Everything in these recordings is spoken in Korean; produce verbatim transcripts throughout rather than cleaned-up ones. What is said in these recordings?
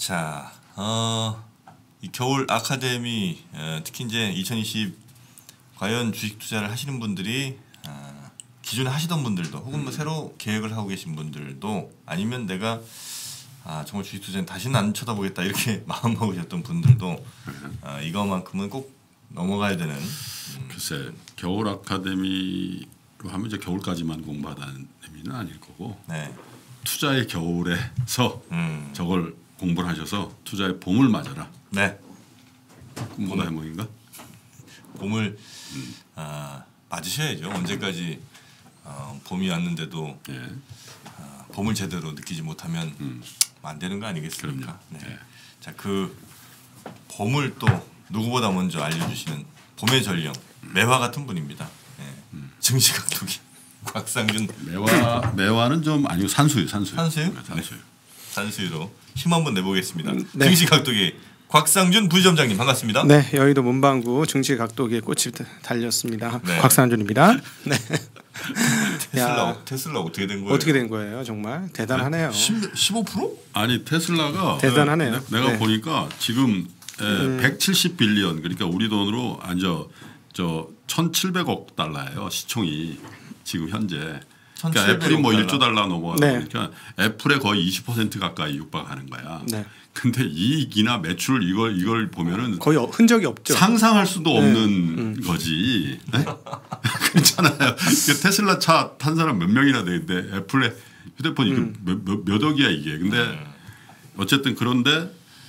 자, 어, 이 겨울 아카데미 어, 특히 이제 이천이십 과연 주식 투자를 하시는 분들이 어, 기존에 하시던 분들도 혹은 뭐 새로 계획을 하고 계신 분들도 아니면 내가 아 정말 주식 투자는 다시는 안 쳐다보겠다 이렇게 마음 먹으셨던 분들도 어, 이거만큼은 꼭 넘어가야 되는. 음, 글쎄 겨울 아카데미로 하면 이제 겨울까지만 공부하다는 의미는 아닐 거고 네. 투자의 겨울에서 음. 저걸 공부를 하셔서 투자의 봄을 맞아라. 네. 꿈보다 해몽인가? 봄을 음. 아, 맞으셔야죠. 언제까지 어, 봄이 왔는데도 예. 어, 봄을 제대로 느끼지 못하면 음. 안 되는 거 아니겠습니까? 네. 예. 자, 그 봄을 또 누구보다 먼저 알려주시는 봄의 전령 매화 같은 분입니다. 네. 음. 증시각도기 곽상준. 매화 매화는 좀 아니고 산수유 산수유. 산수유? 네, 산수유. 네. 산수유로 힘 한번 내보겠습니다. 음, 네. 증시각도기 곽상준 부지점장님 반갑습니다. 네, 여의도 문방구 증시각도기에 꽃이 달렸습니다. 네. 곽상준입니다. 네. 테슬라 야, 테슬라 어떻게 된 거예요? 어떻게 된 거예요? 정말 대단하네요. 십오 퍼센트? 아니 테슬라가 대단하네요. 내, 내가 네. 보니까 지금 에, 음. 백칠십 빌리언 그러니까 우리 돈으로 아저 저 천칠백억 달러예요 시총이 지금 현재. 그러니까 애플이 뭐 일조 달러 넘어가다 네. 보니까 애플의 거의 이십 퍼센트 가까이 육박하는 거야. 네. 근데 이익이나 매출 이걸 이걸 보면은 거의 흔적이 없죠. 상상할 수도 네. 없는 음. 거지. 네? 그렇잖아요. 테슬라 차 탄 사람 몇 명이나 되는데 애플의 휴대폰이 음. 몇, 몇, 몇 억이야 이게. 근데 어쨌든 그런데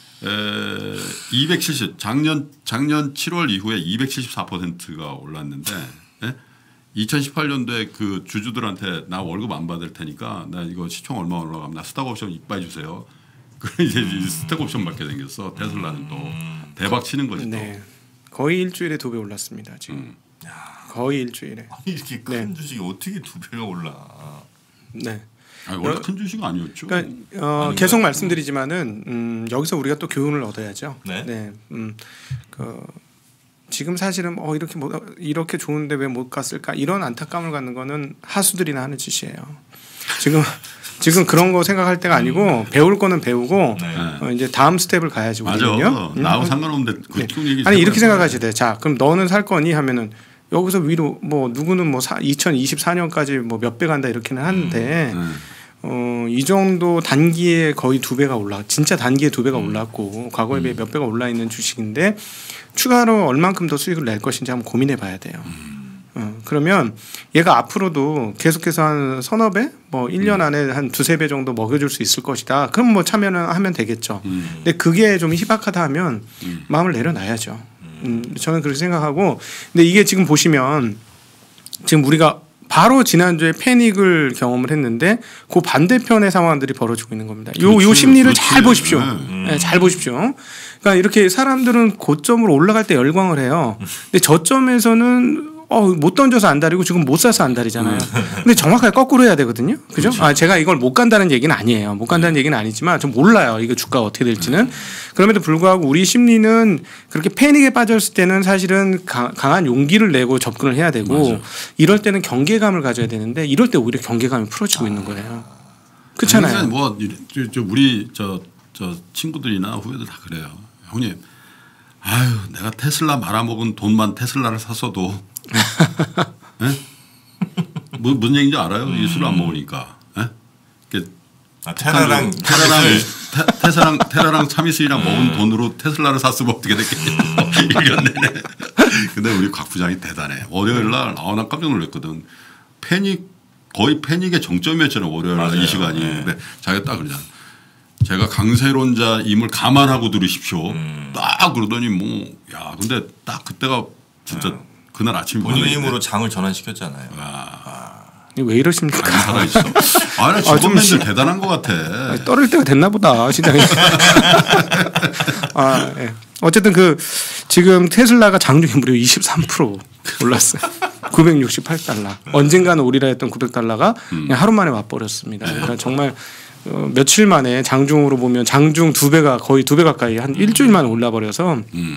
에, 이백칠십 작년 작년 칠월 이후에 이백칠십사 퍼센트가 올랐는데 네? 이천십팔 년도에 그 주주들한테 나 월급 안 받을 테니까 나 이거 시총 얼마 올라가면 나 스탁옵션 이빠이 주세요. 그래 이제 스탁옵션 받게 생겼어. 테슬라는 또 대박 치는 거지. 네, 거의 일주일에 두 배 올랐습니다. 지금 음. 거의 일주일에. 아니 이렇게 큰 네. 주식이 어떻게 두 배가 올라? 네. 아니, 원래 큰 주식 아니었죠. 그러니까 어, 계속 말씀드리지만은 음, 여기서 우리가 또 교훈을 얻어야죠. 네. 네. 음, 그 지금 사실은 어 이렇게 뭐 이렇게 좋은데 왜 못 갔을까 이런 안타까움을 갖는 거는 하수들이나 하는 짓이에요. 지금 지금 그런 거 생각할 때가 아니고 배울 거는 배우고 네. 어, 이제 다음 스텝을 가야지 우리는요. 맞아. 나하고 상관없는데 네. 그쪽 얘기. 아니 이렇게 생각하셔야 돼. 자, 그럼 너는 살 거니 하면은 여기서 위로 뭐 누구는 뭐 이천이십사 년까지 뭐 몇 배 간다 이렇게는 하는데 음. 어, 이 정도 단기에 거의 두 배가 올라, 진짜 단기에 두 배가 올랐고 과거에 비해 몇 배가 올라 있는 주식인데 추가로 얼만큼 더 수익을 낼 것인지 한번 고민해 봐야 돼요. 어, 그러면 얘가 앞으로도 계속해서 한 서너 배, 뭐 일 년 안에 한 두세 배 정도 먹여줄 수 있을 것이다. 그럼 뭐 참여는 하면 되겠죠. 음. 근데 그게 좀 희박하다 하면 음. 마음을 내려놔야죠. 음, 저는 그렇게 생각하고, 근데 이게 지금 보시면 지금 우리가 바로 지난주에 패닉을 경험을 했는데 그 반대편의 상황들이 벌어지고 있는 겁니다. 요, 그렇지, 요 심리를 그렇지. 잘 보십시오. 네. 네, 잘 보십시오. 그러니까 이렇게 사람들은 고점으로 올라갈 때 열광을 해요. 근데 저점에서는 어, 못 던져서 안달이고 지금 못 사서 안달이잖아요. 근데 정확하게 거꾸로 해야 되거든요. 그죠? 그렇죠. 아, 제가 이걸 못 간다는 얘기는 아니에요. 못 간다는 얘기는 아니지만 좀 몰라요. 이거 주가가 어떻게 될지는. 그럼에도 불구하고 우리 심리는 그렇게 패닉에 빠졌을 때는 사실은 강한 용기를 내고 접근을 해야 되고 맞아. 이럴 때는 경계감을 가져야 되는데 이럴 때 오히려 경계감이 풀어지고 있는 거예요. 그렇잖아요. 아니, 뭐 저, 저 우리 저, 저 친구들이나 후배들 다 그래요. 형님, 아유 내가 테슬라 말아먹은 돈만 테슬라를 샀어도 예? 뭐 무슨 얘기인지 알아요? 이 술을 안 먹으니까. 예? 아, 테라랑 테라랑 테, 테스랑 테라랑 차미슬이랑 음. 먹은 돈으로 테슬라를 샀으면 어떻게 됐겠냐. 일 년 내내. 근데 우리 곽 부장이 대단해. 월요일 날 아, 나 깜짝 놀랐거든. 패닉 거의 패닉의 정점이었잖아요. 월요일 날 이 시간이. 네. 근데 자기가 딱 그러잖아. 제가 강세론자임을 감안하고 들으십시오. 음. 딱 그러더니 뭐 야 근데 딱 그때가 진짜 음. 그날 아침에 본인의 힘으로 장을 전환시켰잖아요. 아. 왜 이러십니까? 살아 있어. 아, 나 직원맨들 아, 대단한 것 같아. 아니, 떨을 때가 됐나 보다, 시장이. 아, 예. 어쨌든 그 지금 테슬라가 장중에 무려 이십삼 퍼센트 올랐어요. 구백육십팔 달러. 언젠가는 오리라 했던 구백 달러가 음. 그냥 하루 만에 와버렸습니다. 그러니까 정말 어, 며칠 만에 장중으로 보면 장중 두 배가 거의 두 배 가까이 한 일주일 만에 올라버려서. 음.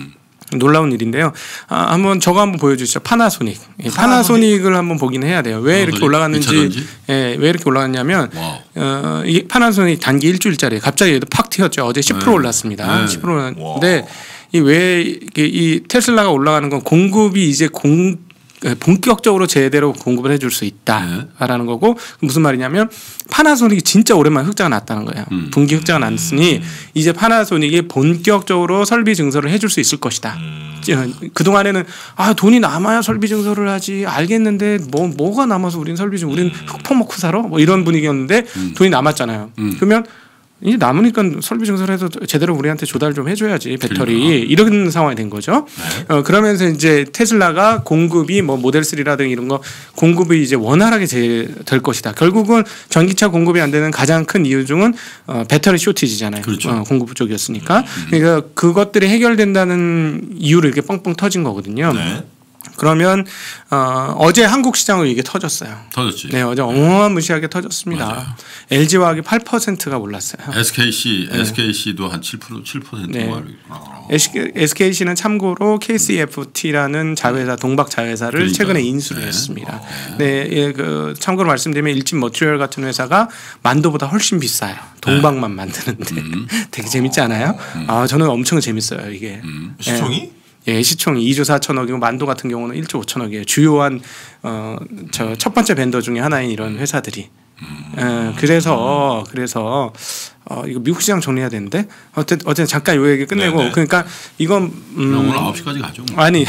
놀라운 일인데요. 아, 한번 저거 한번 보여주시죠. 파나소닉. 예, 파나소닉을 한번 보긴 해야 돼요. 왜 이렇게 올라갔는지, 예, 왜 이렇게 올라갔냐면 어, 이 파나소닉 단기 일주일짜리 갑자기 팍 튀었죠. 어제 십 퍼센트 네. 올랐습니다. 네. 십 퍼센트인데 이 왜 이 테슬라가 올라가는 건 공급이 이제 공 본격적으로 제대로 공급을 해줄 수 있다라는 네. 거고 무슨 말이냐면 파나소닉이 진짜 오랜만에 흑자가 났다는 거예요. 음. 분기 흑자가 났으니 음. 이제 파나소닉이 본격적으로 설비 증설을 해줄 수 있을 것이다. 음. 그 동안에는 아 돈이 남아야 설비 증설을 하지 알겠는데 뭐 뭐가 남아서 우린 설비 증 우린 흙 퍼먹고 살아 뭐 이런 분위기였는데 음. 돈이 남았잖아요. 음. 그러면 이제 남으니까 설비 증설해서 제대로 우리한테 조달 좀 해줘야지 배터리 그러니까. 이런 상황이 된 거죠. 네. 어, 그러면서 이제 테슬라가 공급이 뭐 모델 쓰리라든가 이런 거 공급이 이제 원활하게 될 것이다. 결국은 전기차 공급이 안 되는 가장 큰 이유 중은 어, 배터리 쇼티지잖아요. 그렇죠. 어, 공급 부족이었으니까. 음. 그러니까 그것들이 해결된다는 이유로 이렇게 뻥뻥 터진 거거든요. 네. 그러면 어, 어제 한국 시장으로 이게 터졌어요. 터졌지. 네, 어제 어마무시하게 터졌습니다. 맞아요. 엘지화학이 팔 퍼센트가 올랐어요. 에스케이씨, 네. 에스케이씨도 한 칠 퍼센트, 칠 퍼센트. 네. 에스케이씨는 참고로 케이씨에프티라는 자회사, 동박 자회사를 그러니까. 최근에 인수를 네. 했습니다. 네, 예, 그 참고로 말씀드리면 일진 머티리얼 같은 회사가 만도보다 훨씬 비싸요. 동박만 네. 만드는데 음. 되게 재밌지 않아요? 음. 아, 저는 엄청 재밌어요 이게. 음. 시총이? 네. 예, 시총이 이조 사천억이고 만도 같은 경우는 일조 오천억이에요. 주요한 어, 저 첫 번째 벤더 중에 하나인 이런 회사들이. 예, 그래서 그래서 어, 이거 미국 시장 정리해야 되는데 어쨌든 어쨌든 잠깐 요 얘기 끝내고 네네. 그러니까 이건 음, 오늘 아홉 시까지 가죠. 뭐. 아니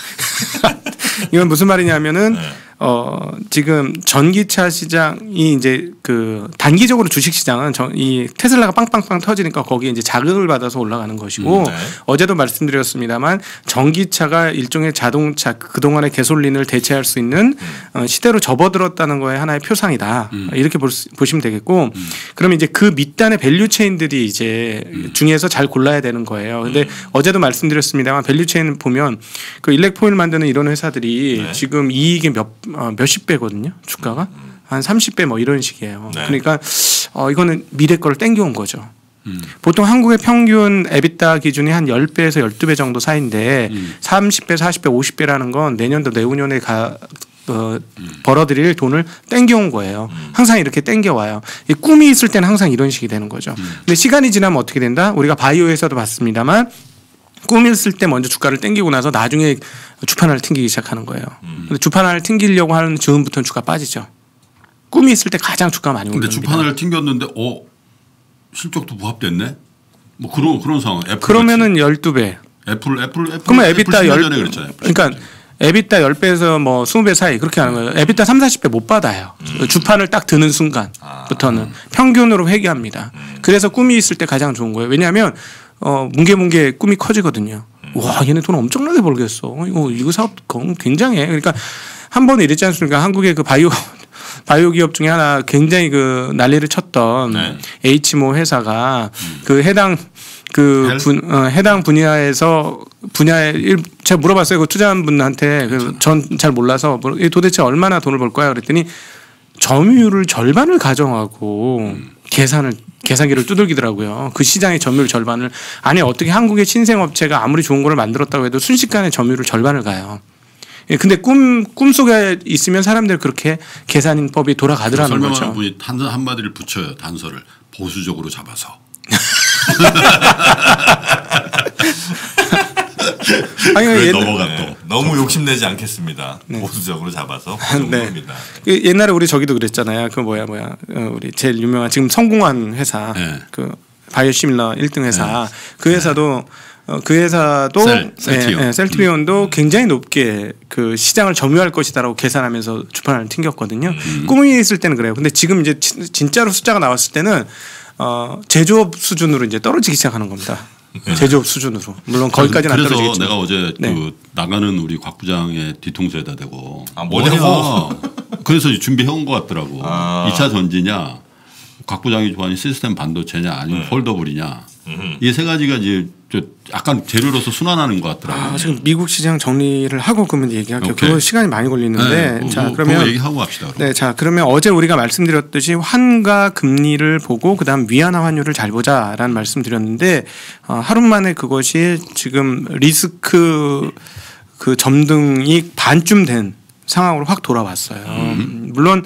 이건 무슨 말이냐면은 네. 어, 지금 전기차 시장이 이제 그 단기적으로 주식 시장은 저, 이 테슬라가 빵빵빵 터지니까 거기에 이제 자극을 받아서 올라가는 것이고 음, 네. 어제도 말씀드렸습니다만 전기차가 일종의 자동차 그동안의 개솔린을 대체할 수 있는 음. 어, 시대로 접어들었다는 거에 하나의 표상이다. 음. 이렇게 볼 수, 보시면 되겠고 음. 그러면 이제 그 밑단의 밸류 체인들이 이제 음. 중에서 잘 골라야 되는 거예요. 근데 음. 어제도 말씀드렸습니다만 밸류 체인 보면 그 일렉포일 만드는 이런 회사들이 네. 지금 이익이 몇 어, 몇십 배거든요. 주가가 음. 한 삼십 배 뭐 이런 식이에요. 네. 그러니까 어, 이거는 미래 거를 땡겨온 거죠. 음. 보통 한국의 평균 에비타 기준이 한 십 배에서 십이 배 정도 사이인데 음. 삼십 배, 사십 배, 오십 배라는 건 내년도 내후년에 가, 어, 음. 벌어들일 돈을 땡겨온 거예요. 음. 항상 이렇게 땡겨와요. 이 꿈이 있을 때는 항상 이런 식이 되는 거죠. 음. 근데 시간이 지나면 어떻게 된다? 우리가 바이오에서도 봤습니다만 꿈이 있을 때 먼저 주가를 땡기고 나서 나중에 주판을 튕기기 시작하는 거예요. 음. 근데 주판을 튕기려고 하는 즈음부터는 주가 빠지죠. 꿈이 있을 때 가장 주가 많이 오릅니다. 근데 주판을 튕겼는데 어 실적도 부합됐네. 뭐 그런 그런 상황. 애플 그러면은 십이 배. 애플 애플 애플. 그러면 에비타 십 그러니까 에비타 십 배에서 뭐 이십 배 사이 그렇게 하는 거예요. 에비타 삼사십 배 못 받아요. 음. 주판을 딱 드는 순간부터는 아. 평균으로 회귀합니다. 음. 그래서 꿈이 있을 때 가장 좋은 거예요. 왜냐하면 어, 뭉게뭉게 꿈이 커지거든요. 음. 와, 얘네 돈 엄청나게 벌겠어. 이거, 이거 사업 굉장해. 그러니까 한 번에 이랬지 않습니까? 한국의 그 바이오, 바이오 기업 중에 하나 굉장히 그 난리를 쳤던 네. H모 회사가 음. 그 해당 그 분, 어, 해당 분야에서 분야에 제가 물어봤어요. 그 투자한 분한테 전 잘 몰라서 도대체 얼마나 돈을 벌 거야 그랬더니 점유율을 절반을 가정하고 음. 계산을 계산기를 두들기더라고요. 그 시장의 점유율 절반을. 아니 어떻게 한국의 신생업체가 아무리 좋은 거를 만들었다고 해도 순식간에 점유율 절반을 가요. 근데 꿈, 꿈속에 있으면 사람들 그렇게 계산법이 돌아가더라는 거죠. 설명하는 분이 한, 한마디를 붙여요. 단서를. 보수적으로 잡아서. 아니, 옛... 넘어가 또. 네. 너무 욕심내지 않겠습니다. 네. 보수적으로 잡아서. 네. 그 옛날에 우리 저기도 그랬잖아요. 그 뭐야 뭐야 우리 제일 유명한 지금 성공한 회사 네. 그 바이오시밀러 일 등 회사 네. 그 회사도 어, 그 회사도 셀, 셀트리온. 네, 네, 셀트리온도 음. 굉장히 높게 그 시장을 점유할 것이다라고 계산하면서 주판을 튕겼거든요. 음. 꿈이 있을 때는 그래요. 근데 지금 이제 진짜로 숫자가 나왔을 때는 어, 제조업 수준으로 이제 떨어지기 시작하는 겁니다. 네. 제조업 수준으로. 물론 거기까지는 안 떨어지겠죠. 그래서 내가 어제 네. 그 나가는 우리 곽 부장의 뒤통수에다 대고 아, 뭐냐고. 그래서 준비해온 것 같더라고. 아. 이 차 전지냐 곽 부장이 좋아하는 시스템 반도체냐 아니면 네. 폴더블이냐 이 세 가지가 이제 저 약간 재료로서 순환하는 것 같더라고요. 아, 지금 미국 시장 정리를 하고 그러면 얘기할게요. 오케이. 그거 시간이 많이 걸리는데 네, 자 뭐, 그러면 그거 얘기하고 갑시다. 그럼. 네, 자 그러면 어제 우리가 말씀드렸듯이 환과 금리를 보고 그다음 위안화 환율을 잘 보자라는 말씀드렸는데 어, 하루 만에 그것이 지금 리스크 그 점등이 반쯤 된 상황으로 확 돌아왔어요. 음. 물론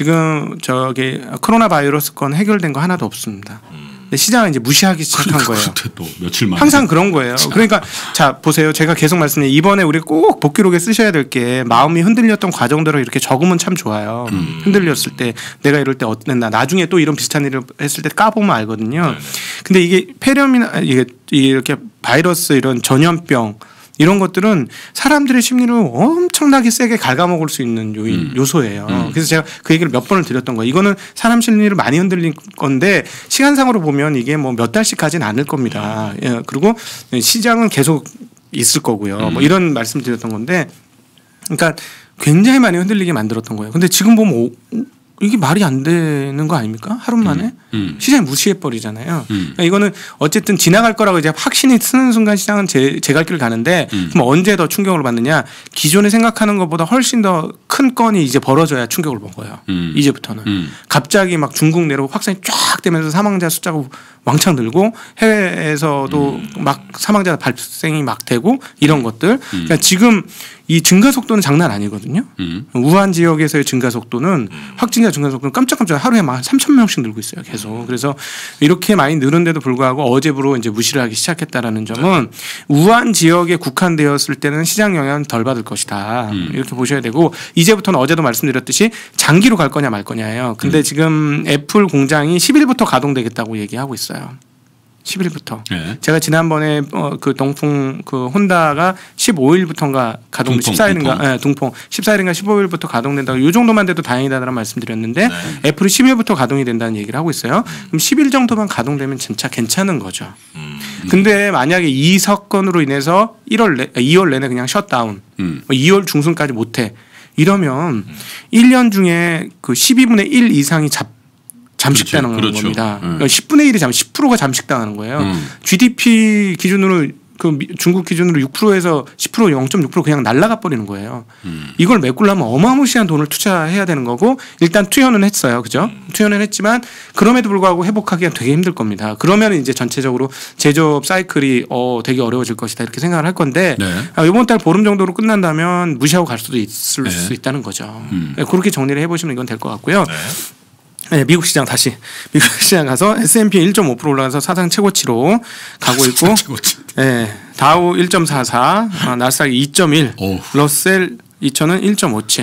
지금 저기 코로나 바이러스 건 해결된 거 하나도 없습니다. 근데 시장은 이제 무시하기 시작한 거예요. 또 며칠 만에. 항상 그런 거예요. 그러니까 자 보세요. 제가 계속 말씀드린 이번에 우리 꼭 복기록에 쓰셔야 될 게 마음이 흔들렸던 과정들을 이렇게 적으면 참 좋아요. 음. 흔들렸을 때 내가 이럴 때 어땠나 나중에 또 이런 비슷한 일을 했을 때 까보면 알거든요. 네네. 근데 이게 폐렴이나 이게 이렇게 바이러스 이런 전염병 이런 것들은 사람들의 심리를 엄청나게 세게 갉아먹을 수 있는 요인, 음. 요소예요. 음. 그래서 제가 그 얘기를 몇 번을 드렸던 거예요. 이거는 사람 심리를 많이 흔들린 건데 시간상으로 보면 이게 뭐 몇 달씩 가진 않을 겁니다. 예, 그리고 시장은 계속 있을 거고요. 음. 뭐 이런 말씀 드렸던 건데 그러니까 굉장히 많이 흔들리게 만들었던 거예요. 근데 지금 보면 오, 이게 말이 안 되는 거 아닙니까? 하루 만에 음, 음. 시장이 무시해 버리잖아요. 음. 그러니까 이거는 어쨌든 지나갈 거라고 이제 확신이 쓰는 순간 시장은 제, 제 갈 길을 가는데 음. 그럼 언제 더 충격을 받느냐? 기존에 생각하는 것보다 훨씬 더 큰 건이 이제 벌어져야 충격을 먹어요. 음. 이제부터는 음. 갑자기 막 중국 내로 확산이 쫙 되면서 사망자 숫자가 왕창 늘고 해외에서도 음. 막 사망자 발생이 막 되고 이런 것들. 음. 그러니까 지금 이 증가 속도는 장난 아니거든요. 음. 우한 지역에서의 증가 속도는 음. 확진자 증가 속도는 깜짝깜짝 하루에 막 삼천 명씩 늘고 있어요. 계속. 그래서 이렇게 많이 늘은데도 불구하고 어제부로 이제 무시를 하기 시작했다라는 점은 네. 우한 지역에 국한되었을 때는 시장 영향 덜 받을 것이다. 음. 이렇게 보셔야 되고 이제부터는 어제도 말씀드렸듯이 장기로 갈 거냐 말 거냐예요. 근데 음. 지금 애플 공장이 십 일부터 가동되겠다고 얘기하고 있어요. 십 일부터. 네. 제가 지난번에 어 그 동풍 그 혼다가 십오 일부터인가 가동 둥풍, 십사 일인가 둥풍. 네, 둥풍 십사 일인가 십오 일부터 가동된다고 이 정도만 돼도 다행이다라는 말씀드렸는데 네. 애플이 십 일부터 가동이 된다는 얘기를 하고 있어요. 음. 그럼 십 일 정도만 가동되면 진짜 괜찮은 거죠. 음. 근데 만약에 이 사건으로 인해서 일월 내, 이월 내내 그냥 셧다운 음. 이월 중순까지 못해 이러면 음. 일 년 중에 그 십이분의 일 이상이 잡 잠식당하는 그렇죠. 겁니다. 그렇죠. 그러니까 십분의 일이 잠 십 퍼센트가 잠식당하는 거예요. 음. 지디피 기준으로 그 중국 기준으로 육 퍼센트에서 십 퍼센트 영 점 육 퍼센트 그냥 날아가 버리는 거예요. 음. 이걸 메꾸려면 어마무시한 돈을 투자해야 되는 거고 일단 투여는 했어요. 그죠? 음. 투여는 했지만 그럼에도 불구하고 회복하기가 되게 힘들 겁니다. 그러면 이제 전체적으로 제조업 사이클이 어 되게 어려워질 것이다 이렇게 생각을 할 건데 네. 아, 이번 달 보름 정도로 끝난다면 무시하고 갈 수도 있을 네. 수 있다는 거죠. 음. 그렇게 정리를 해보시면 이건 될 것 같고요. 네. 네, 미국 시장 다시 미국 시장 가서 에스 앤 피 일 점 오 퍼센트 올라가서 사상 최고치로 가고 있고, 네, 다우 일 점 사사, 아, 나스닥 이 점 일, 오. 러셀 이천은 일 점 오칠.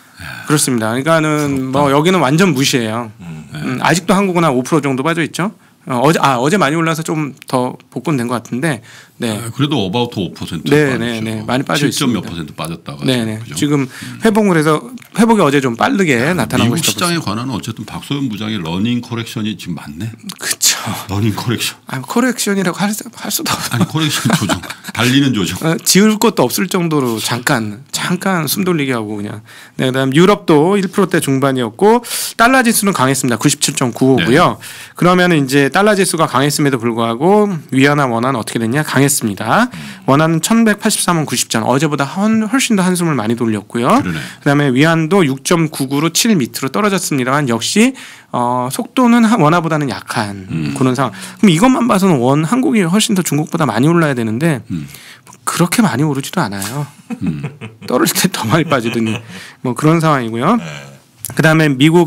그렇습니다. 그러니까는 뭐 여기는 완전 무시해요. 음, 네. 음, 아직도 한국은 한 오 퍼센트 정도 빠져 있죠. 어, 어제 아 어제 많이 올라서 좀 더 복권된 것 같은데, 네. 아, 그래도 어바우트 오 퍼센트. 네, 네, 네, 많이 빠져 있습니다. 칠 점 몇 퍼센트 빠졌다가. 네, 네. 지금 회복을 해서 회복이 어제 좀 빠르게 아, 나타난 것이다. 미국 시장에 관한 어쨌든 박소연 부장의 러닝 코렉션이 지금 많네. 그렇죠. 러닝 코렉션. 아, 코렉션이라고 할, 수, 할 수도 없어. 아니 코렉션 조정, 달리는 조정. 어, 지을 것도 없을 정도로 잠깐 잠깐 숨 돌리게 하고 그냥. 네, 그다음 유럽도 일 퍼센트대 중반이었고 달러 지수는 강했습니다. 구십칠 점 구오고요. 네. 그러면 이제 달러 지수가 강했음에도 불구하고 위안화 원화는 어떻게 됐냐? 강했습니다. 원화는 천백팔십삼 원 구십 전 어제보다 훨씬 더 한숨을 많이 돌렸고요. 그러네. 그다음에 위안도 육 점 구구로 칠 밑으로 떨어졌습니다만 역시 어, 속도는 원화보다는 약한 음. 그런 상황. 그럼 이것만 봐서는 원 한국이 훨씬 더 중국보다 많이 올라야 되는데 음. 그렇게 많이 오르지도 않아요. 음. 떨어질 때 더 많이 빠지더니 뭐 그런 상황이고요. 네. 그다음에 미국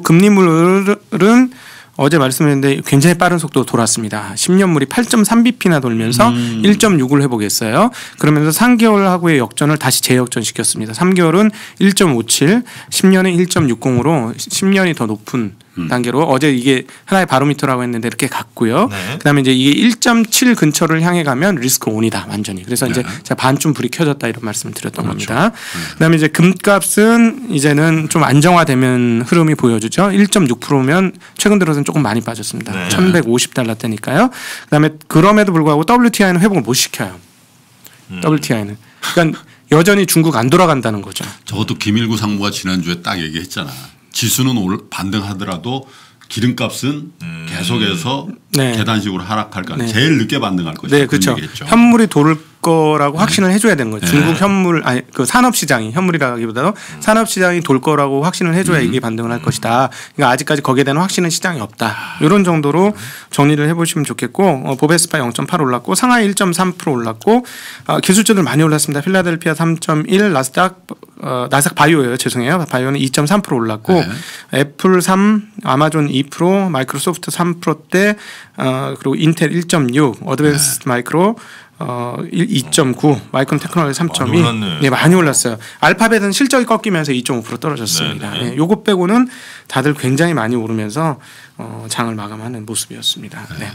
금리물은 어제 말씀드렸는데 굉장히 빠른 속도로 돌았습니다. 십 년물이 팔 점 삼 비피나 돌면서 음. 일 점 육을 회복했어요. 그러면서 삼 개월하고의 역전을 다시 재역전시켰습니다. 삼 개월은 일 점 오칠, 십 년은 일 점 육공으로 십 년이 더 높은 음. 단계로 어제 이게 하나의 바로미터라고 했는데 이렇게 갔고요. 네. 그다음에 이제 이게 일 점 칠 근처를 향해 가면 리스크 온이다 완전히. 그래서 네. 이제 제가 반쯤 불이 켜졌다 이런 말씀을 드렸던 그렇죠. 겁니다. 네. 그다음에 이제 금값은 이제는 좀 안정화되면 흐름이 보여주죠. 일 점 육 퍼센트면 최근 들어서는 조금 많이 빠졌습니다. 네. 천백오십 달러대니까요. 그다음에 그럼에도 불구하고 더블유티아이는 회복을 못 시켜요. 음. 더블유티아이는. 그러니까 여전히 중국 안 돌아간다는 거죠. 저것도 김일구 상무가 지난주에 딱 얘기했잖아. 지수는 올 반등하더라도 기름값은 음. 계속해서 네. 계단식으로 하락할까 네. 제일 늦게 반등할 것이다. 네, 그렇죠. 현물이 도를 거라고 네. 확신을 해줘야 되는 거죠. 네. 중국 현물 아니 그 산업 시장이 현물이라기보다도 음. 산업 시장이 돌 거라고 확신을 해줘야 음. 이게 반등을 할 것이다. 그러니까 아직까지 거기에 대한 확신은 시장이 없다. 이런 정도로 정리를 해보시면 좋겠고 어, 보베스파 영 점 팔 올랐고 상하이 일 점 삼 퍼센트 올랐고 어, 기술주들 많이 올랐습니다. 필라델피아 삼 점 일, 나스닥 어, 나스닥 바이오예요. 죄송해요. 바이오는 이 점 삼 퍼센트 올랐고 네. 애플 삼, 아마존 이 퍼센트, 마이크로소프트 삼 퍼센트대 어, 그리고 인텔 일 점 육, 어드밴스 네. 마이크로 어 이 점 구, 마이크론 테크놀로지 삼 점 이. 네, 많이 올랐어요. 알파벳은 실적이 꺾이면서 이 점 오 퍼센트 떨어졌습니다. 네, 네. 네, 요거 빼고는 다들 굉장히 많이 오르면서 어, 장을 마감하는 모습이었습니다. 네.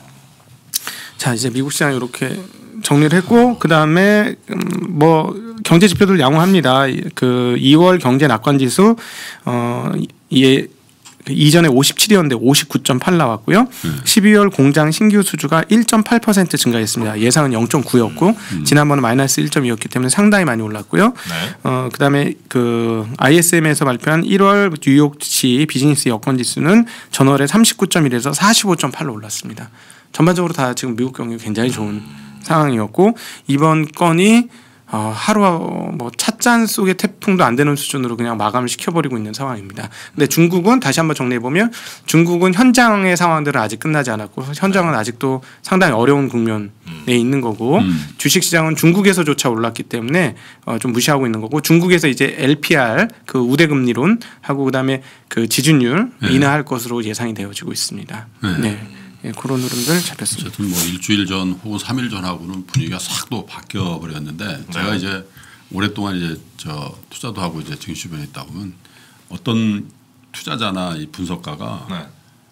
자, 이제 미국 시장 이렇게 정리를 했고 그다음에 음, 뭐 경제 지표들 양호합니다. 그 이월 경제 낙관 지수 어 이에 이전에 오십칠이었는데 오십구 점 팔 나왔고요. 음. 십이월 공장 신규 수주가 일 점 팔 퍼센트 증가했습니다. 예상은 영 점 구였고 음. 지난번에 마이너스 일 점 이였기 때문에 상당히 많이 올랐고요. 네. 어, 그다음에 그 아이에스엠에서 발표한 일월 뉴욕시 비즈니스 여건 지수는 전월에 삼십구 점 일에서 사십오 점 팔로 올랐습니다. 전반적으로 다 지금 미국 경기 굉장히 좋은 음. 상황이었고 이번 건이 어, 하루 뭐 찻잔 속의 태풍도 안 되는 수준으로 그냥 마감을 시켜버리고 있는 상황입니다. 근데 중국은 다시 한번 정리해 보면 중국은 현장의 상황들은 아직 끝나지 않았고 현장은 아직도 상당히 어려운 국면에 있는 거고 음. 주식시장은 중국에서조차 올랐기 때문에 어, 좀 무시하고 있는 거고 중국에서 이제 엘피알 그 우대금리론 하고 그다음에 그 지준율 네. 인하할 것으로 예상이 되어지고 있습니다. 네. 네. 예, 그런 흐름들 잡혔습니다. 어쨌든 뭐 일주일 전 혹은 삼 일 전하고는 분위기가 싹 또 바뀌어 버렸는데 네. 제가 이제 오랫동안 이제 저 투자도 하고 이제 증시 주변에 있다 보면 어떤 투자자나 이 분석가가 네.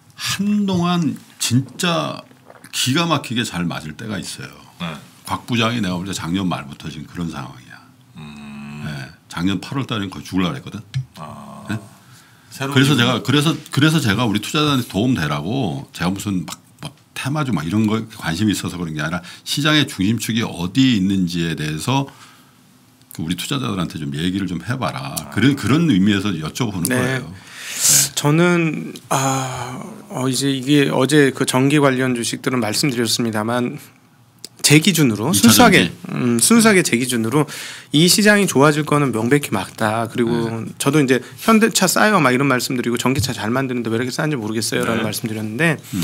한동안 진짜 기가 막히게 잘 맞을 때가 있어요. 네. 곽 부장이 내가 볼 때 작년 말부터 지금 그런 상황이야. 음. 네. 작년 팔월 달에는 거의 죽으려고 했거든. 아. 네? 그래서 제가 그래서 그래서 제가 우리 투자자한테 도움 되라고 제가 무슨 막 뭐 테마주 막 이런 거 관심이 있어서 그런 게 아니라 시장의 중심축이 어디 있는지에 대해서 그 우리 투자자들한테 좀 얘기를 좀 해봐라. 아. 그런 그런 의미에서 여쭤보는 네. 거예요. 네. 저는 아 어 이제 이게 어제 그 전기 관련 주식들은 말씀드렸습니다만. 제 기준으로 순수하게 음, 순수하게 제 기준으로 이 시장이 좋아질 거는 명백히 맞다. 그리고 네. 저도 이제 현대차 싸요 막 이런 말씀드리고 전기차 잘 만드는데 왜 이렇게 싸는지 모르겠어요라는 네. 말씀드렸는데 음.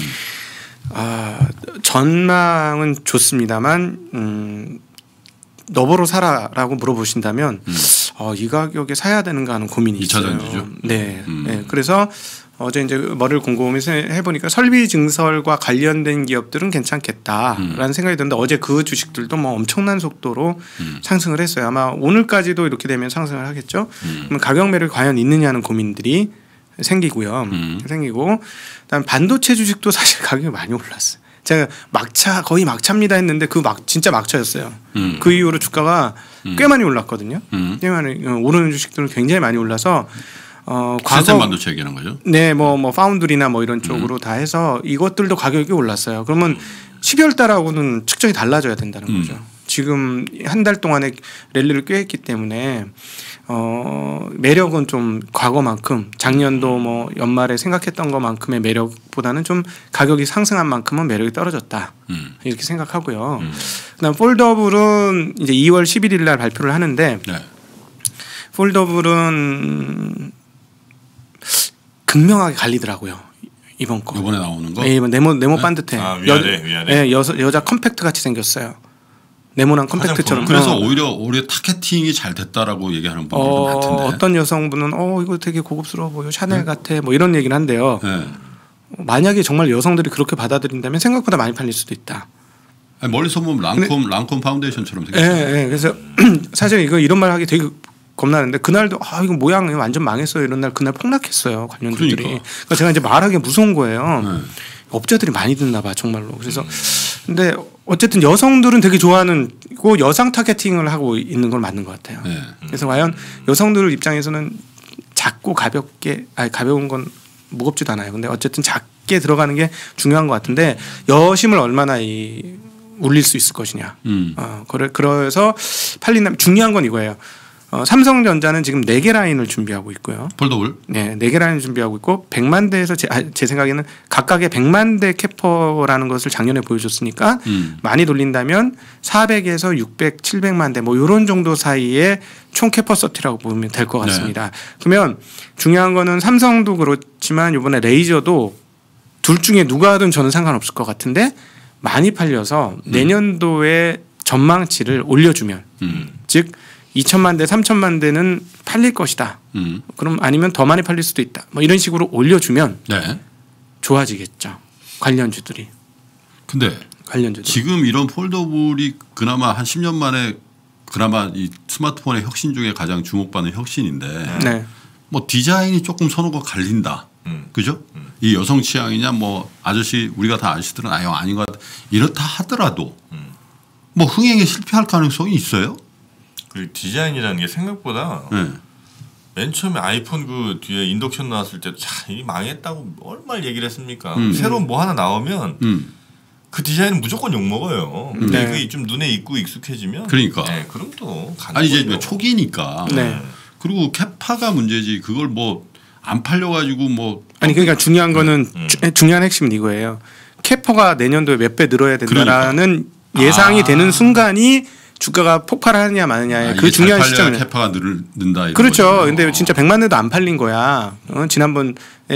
아, 전망은 좋습니다만 음, 너버로 사라라고 물어보신다면 음. 어, 이 가격에 사야 되는가 하는 고민이 이 차 있어요. 전지죠? 네. 음. 네. 그래서 어제 이제 머리를 곰곰이 해보니까 설비 증설과 관련된 기업들은 괜찮겠다라는 음. 생각이 드는데 어제 그 주식들도 뭐 엄청난 속도로 음. 상승을 했어요. 아마 오늘까지도 이렇게 되면 상승을 하겠죠. 음. 그럼 가격 매력이 과연 있느냐는 고민들이 생기고요. 음. 생기고 그다음에 반도체 주식도 사실 가격이 많이 올랐어요. 제가 막차 거의 막차입니다 했는데 그 막 진짜 막차였어요. 음. 그 이후로 주가가 음. 꽤 많이 올랐거든요. 음. 꽤 많이 오르는 주식들은 굉장히 많이 올라서 어, 시스템 반도체 얘기하는 거죠? 네, 뭐, 뭐 파운드리나 뭐 이런 쪽으로 음. 다 해서 이것들도 가격이 올랐어요. 그러면 십이월 달하고는 측정이 달라져야 된다는 음. 거죠. 지금 한 달 동안에 랠리를 꽤 했기 때문에 어, 매력은 좀 과거만큼 작년도 뭐 연말에 생각했던 것만큼의 매력보다는 좀 가격이 상승한 만큼은 매력이 떨어졌다. 음. 이렇게 생각하고요. 음. 그다음 폴더블은 이제 이월 십일일 날 발표를 하는데 네. 폴더블은 극명하게 갈리더라고요. 이번 거. 이번에 나오는 거? 네, 네모 네모 네? 반듯해. 아, 위아래, 여, 위아래. 네, 여자 여자 컴팩트 같이 생겼어요. 네모난 컴팩트처럼. 그래서 오히려 오히려 타겟팅이 잘 됐다라고 얘기하는 분들도 어, 많던데. 어떤 여성분은 어 이거 되게 고급스러워 보여, 샤넬 네? 같아, 뭐 이런 얘기를 한대요. 네. 만약에 정말 여성들이 그렇게 받아들인다면 생각보다 많이 팔릴 수도 있다. 아니, 멀리서 보면 랑콤 근데, 랑콤 파운데이션처럼 생겼어요. 네, 네, 그래서 사실 이거 이런 말 하기 되게 겁나는데 그날도 아 이거 모양이 완전 망했어요 이런 날 그날 폭락했어요 관련주들이. 그러니까. 그러니까 제가 이제 말하기 무서운 거예요. 네. 업자들이 많이 듣나 봐 정말로. 그래서 음. 근데 어쨌든 여성들은 되게 좋아하는 고 여성 타겟팅을 하고 있는 건 맞는 것 같아요. 네. 그래서 과연 여성들 입장에서는 작고 가볍게 아니 가벼운 건 무겁지도 않아요. 근데 어쨌든 작게 들어가는 게 중요한 것 같은데 여심을 얼마나 이 울릴 수 있을 것이냐. 음. 어, 그래 그래서 팔린다면 중요한 건 이거예요. 어, 삼성전자는 지금 네 개 라인을 준비하고 있고요. 폴더블. 네, 네 개 라인을 준비하고 있고 백만 대에서 제, 아, 제 생각에는 각각의 백만 대 캐퍼라는 것을 작년에 보여줬으니까 음. 많이 돌린다면 사백에서 육백, 칠백만 대 뭐 이런 정도 사이에 총 캐퍼서티라고 보면 될 것 같습니다. 네. 그러면 중요한 거는 삼성도 그렇지만 이번에 레이저도 둘 중에 누가 하든 저는 상관없을 것 같은데 많이 팔려서 음. 내년도에 전망치를 올려주면 음. 즉 이천만 대, 삼천만 대는 팔릴 것이다. 음. 그럼 아니면 더 많이 팔릴 수도 있다. 뭐 이런 식으로 올려주면 네. 좋아지겠죠. 관련주들이. 근데 관련주들. 지금 이런 폴더블이 그나마 한 십 년 만에 그나마 이 스마트폰의 혁신 중에 가장 주목받는 혁신인데 네. 뭐 디자인이 조금 선호가 갈린다. 음. 그죠? 음. 이 여성 취향이냐 뭐 아저씨 우리가 다 아저씨들은 아유 아닌 것 같다. 이렇다 하더라도 음. 뭐 흥행에 실패할 가능성이 있어요? 그 디자인이라는 게 생각보다 네. 맨 처음에 아이폰 그 뒤에 인덕션 나왔을 때도 자, 이 망했다고 얼마나 얘기를 했습니까? 음. 새로운 뭐 하나 나오면 음. 그 디자인은 무조건 욕 먹어요. 근데 네. 그게 좀 눈에 익고 익숙해지면 그러니까 네, 그럼 또 가는 아니 이제 초기니까. 네. 그리고 캐파가 문제지 그걸 뭐 안 팔려가지고 뭐 아니 그러니까 중요한 거는 음. 주, 중요한 핵심은 이거예요. 캐퍼가 내년도에 몇 배 늘어야 된다라는 그러니까. 예상이 아. 되는 순간이 주가가 폭발하느냐 마느냐의 아, 그 중요한 시점에 캐파가 늘, 는다. 그렇죠. 거죠. 근데 진짜 백만 대도 안 팔린 거야. 어, 지난번에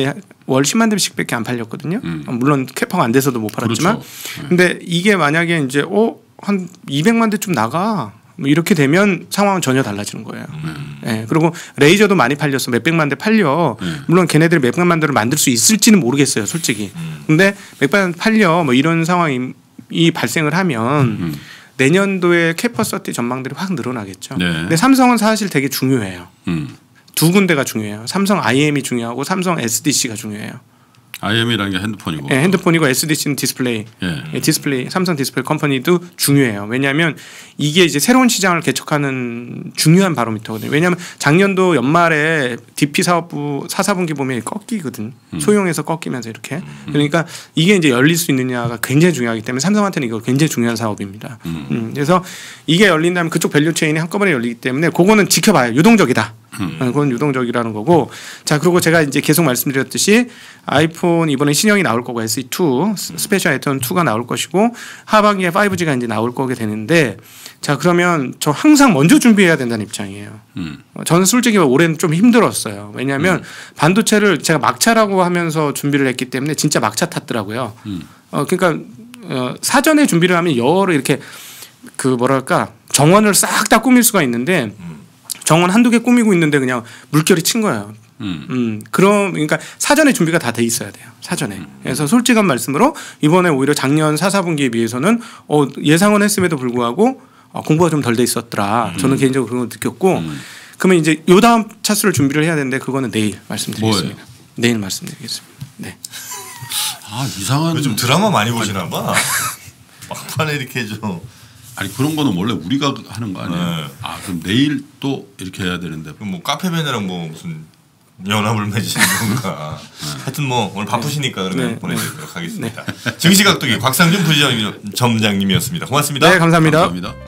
월 십만 대씩밖에 안 팔렸거든요. 음. 물론 캐파가 안 돼서도 못 팔았지만. 그렇죠. 근데 이게 만약에 이제 어, 한 이백만 대 좀 나가. 뭐 이렇게 되면 상황은 전혀 달라지는 거예요. 음. 네. 그리고 레이저도 많이 팔렸어. 몇백만 대 팔려. 음. 물론 걔네들이 몇백만 대를 만들 수 있을지는 모르겠어요. 솔직히. 음. 근데 몇백만 대 팔려. 뭐 이런 상황이 이 발생을 하면 음. 내년도에 캐퍼서티 전망들이 확 늘어나겠죠. 네. 근데 삼성은 사실 되게 중요해요. 음. 두 군데가 중요해요. 삼성 아이엠이 중요하고 삼성 에스디씨가 중요해요. 아이엠이라는 게 핸드폰이고. 네, 핸드폰이고 에스디씨는 디스플레이. 예. 예, 디스플레이, 삼성 디스플레이 컴퍼니도 중요해요. 왜냐하면 이게 이제 새로운 시장을 개척하는 중요한 바로미터거든요. 왜냐하면 작년도 연말에 디피 사업부 사, 사분기 보면 꺾이거든. 음. 소형에서 꺾이면서 이렇게. 음. 그러니까 이게 이제 열릴 수 있느냐가 굉장히 중요하기 때문에 삼성한테는 이거 굉장히 중요한 사업입니다. 음. 음, 그래서 이게 열린다면 그쪽 밸류 체인이 한꺼번에 열리기 때문에 그거는 지켜봐요. 유동적이다. 음. 그건 유동적이라는 거고. 자, 그리고 제가 이제 계속 말씀드렸듯이 아이폰 이번에 신형이 나올 거고 에스이 투 스페셜 에디션 투가 나올 것이고 하반기에 파이브지가 이제 나올 거게 되는데 자, 그러면 저 항상 먼저 준비해야 된다는 입장이에요. 음. 저는 솔직히 올해는 좀 힘들었어요. 왜냐하면 음. 반도체를 제가 막차라고 하면서 준비를 했기 때문에 진짜 막차 탔더라고요. 음. 어, 그러니까 어, 사전에 준비를 하면 여러 이렇게 그 뭐랄까 정원을 싹 다 꾸밀 수가 있는데 정원 한두 개 꾸미고 있는데 그냥 물결이 친 거예요. 음. 음. 그럼 그러니까 사전에 준비가 다 돼 있어야 돼요. 사전에. 음. 그래서 솔직한 말씀으로 이번에 오히려 작년 사, 사분기에 비해서는 어, 예상은 했음에도 불구하고 어, 공부가 좀 덜 돼 있었더라. 음. 저는 개인적으로 그런 걸 느꼈고 음. 그러면 이제 요 다음 차수를 준비를 해야 되는데 그거는 내일 말씀드리겠습니다. 뭐예요? 내일 말씀드리겠습니다. 네. 아 이상한. 요즘 드라마 많이 보시나 봐. 막판에 이렇게 좀. 아니 그런 거는 원래 우리가 하는 거 아니에요? 네. 아 그럼 내일 또 이렇게 해야 되는데. 그럼 뭐 카페맨이랑 뭐 무슨 연합을 맺으시는 건가? 네. 하여튼 뭐 오늘 바쁘시니까 그러면 네. 보내드리도록 하겠습니다. 네. 증시각도기 곽상준 부지점장님이었습니다. 고맙습니다. 네, 감사합니다. 감사합니다.